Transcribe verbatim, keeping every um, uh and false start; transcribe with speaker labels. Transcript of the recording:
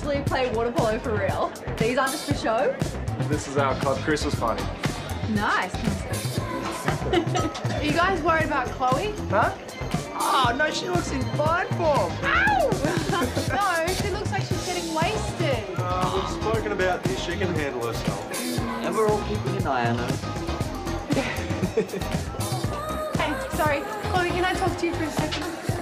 Speaker 1: actually play water polo for real. These aren't just for show.
Speaker 2: This is our cod Christmas party.
Speaker 1: Nice.
Speaker 3: Are you guys worried about Chloe?
Speaker 2: Huh? Oh, no, she looks in fine form.
Speaker 3: Ow! No, she looks like she's getting wasted.
Speaker 2: Uh, we've spoken about this. She can handle herself.
Speaker 4: And we're all keeping an eye on her.
Speaker 3: Hey, sorry. Chloe, can I talk to you for a second?